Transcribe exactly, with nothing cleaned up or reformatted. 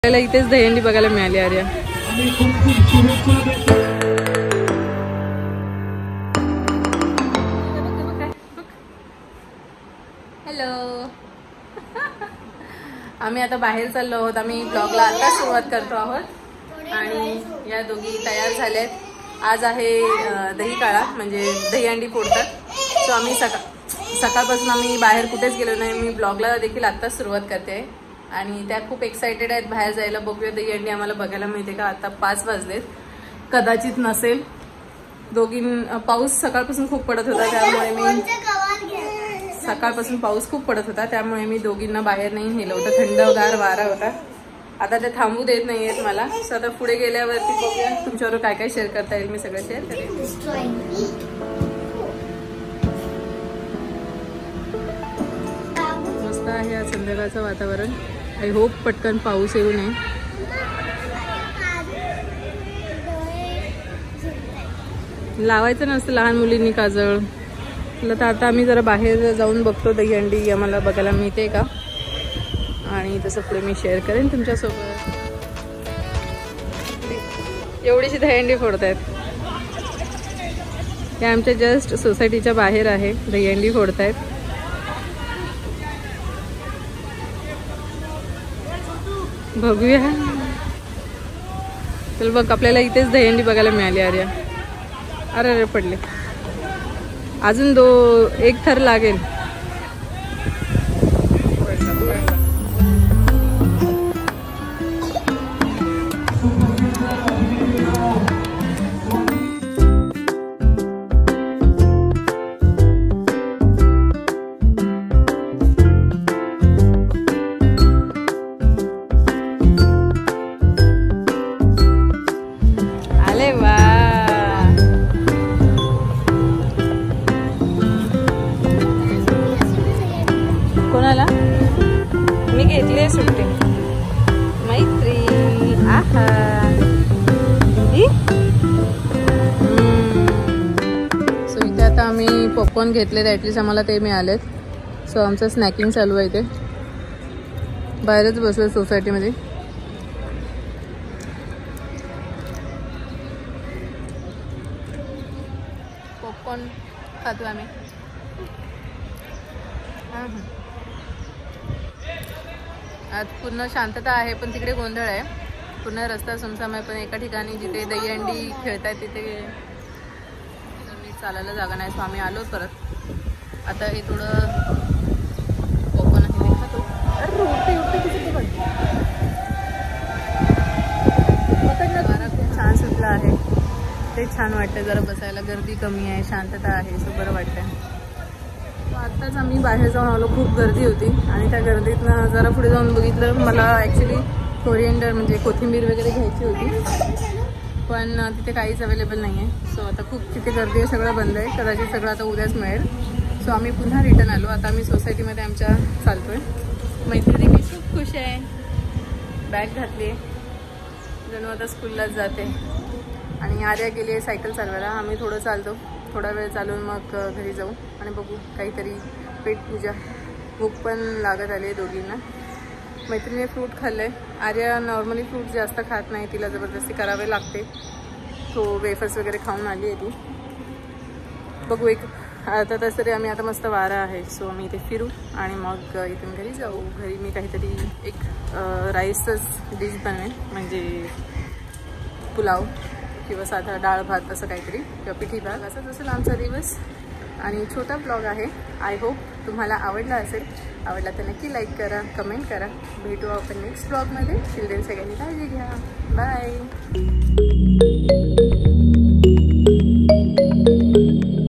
आपल्याला इथेच दहीहंडी बघायला मिळाली. आर्या हॅलो. आम्ही आता बाहेर चाललो आहोत. आम्ही ब्लॉगला आता सुरुवात करतो आहोत आणि या दोघी तयार झाल्यात. आज आहे दही काळा म्हणजे दहीहंडी फोडतात. सो आम्ही सकाळ सकाळपासून आम्ही बाहेर कुठेच गेलो नाही. मी ब्लॉगला देखील आत्ताच सुरुवात करते आणि त्या खूप एक्सायटेड आहेत बाहेर जायला. बघूया दहीहंडी आम्हाला बघायला मिळते का. आता पाच वाजलेत, कदाचित नसेल. दोघीं पाऊस सकाळपासून खूप पडत होता त्यामुळे मी सकाळपासून पाऊस खूप पडत होता त्यामुळे मी दोघींना बाहेर नाही नेलं होतं. थंडगार वारा होता. आता ते थांबू देत नाहीयेत मला. सो आता पुढे गेल्यावरती बघूया तुमच्याबरोबर काय काय शेअर करता येईल. मी सगळं शेअर करेन. मस्त आहे आज संध्याकाळचं वातावरण. आय होप पटकन पाऊस येऊ नये. लावायचं नसतं लहान मुलींनी काजळ. तर आता आम्ही जरा बाहेर जाऊन बघतो दहीहंडी आम्हाला बघायला मिळते का आणि तसं पुढे मी शेअर करेन तुमच्यासोबत. एवढीशी दहीहंडी फोडतायत. ते आमच्या जस्ट सोसायटीच्या बाहेर आहे. दहीहंडी फोडतायत. बघूया. चल बघ आपल्याला इथेच दहीहंडी बघायला मिळाली. आर्या अरे अरे पडले. अजून दो एक थर लागेल. आले वा. कोणाला मी घेतली सुट्टी मैत्री. आहा सो इथे आता आम्ही पॉपकॉर्न घेतलेत. ॲटलीस्ट आम्हाला ते मिळालेत. सो आमचं स्नॅकिंग चालू आहे. ते बाहेरच बसलो सोसायटीमध्ये. पॉपकॉर्न खातो आम्ही. आज पूर्ण शांतता आहे पण तिकडे गोंधळ आहे. पूर्ण रस्ता सुमसाम आहे पण एका ठिकाणी जिथे दहीहंडी खेळतायत तिथे नीट चालायला जागा नाही. सो आम्ही आलो परत. आता हे थोडं ओपन आहे खातो. वारा खूप छान सुटला आहे. ते छान वाटतं. जरा बसायला गर्दी कमी आहे, शांतता आहे. सो बरं वाटतं. आत्ताच आम्ही बाहेर जाऊन आलो. खूप गर्दी होती आणि त्या गर्दीतनं जरा पुढे जाऊन बघितलं. मला ॲक्च्युली कोरिएंडर म्हणजे कोथिंबीर वगैरे घ्यायची होती पण तिथे काहीच अवेलेबल नाही आहे. सो आता खूप तिथे गर्दी आहे. सगळं बंद आहे. कदाचित सगळं आता उद्याच मिळेल. सो आम्ही पुन्हा रिटर्न आलो. आता आम्ही सोसायटीमध्ये आमच्या चालतो आहे. मैत्रिणी मी खूप खुश आहे. बॅग घातली आहे. जणू आता स्कूललाच जाते आणि आर्या गेली आहे सायकल चालवायला. आम्ही थोडं चालतो. थोडा वेळ चालून मग घरी जाऊ आणि बघू काहीतरी पेटपूजा. भूक पण लागत आली आहे दोघींना. मैत्रिणीने फ्रूट खाल्लं आहे. आर्या नॉर्मली फ्रूट जास्त खात नाही. तिला जबरदस्ती करावे लागते. तो वेफर्स वगैरे खाऊन आली आहे ती. बघू एक अर्धा तास तरी आम्ही आता मस्त वारा आहे. सो आम्ही इथे फिरू आणि मग इथून घरी जाऊ. घरी मी काहीतरी एक राईसच डिश बनवेन म्हणजे पुलाव किंवा साधा डाळ भात असं काहीतरी किंवा पिठी भात. असंच असेल आमचा दिवस आणि छोटा ब्लॉग आहे. आय होप तुम्हाला आवडला असेल. आवडला तर नक्की लाईक करा, कमेंट करा. भेटू आपण नेक्स्ट ब्लॉगमध्ये. चिल्ड्रन सगळ्यांनी काळजी घ्या. बाय.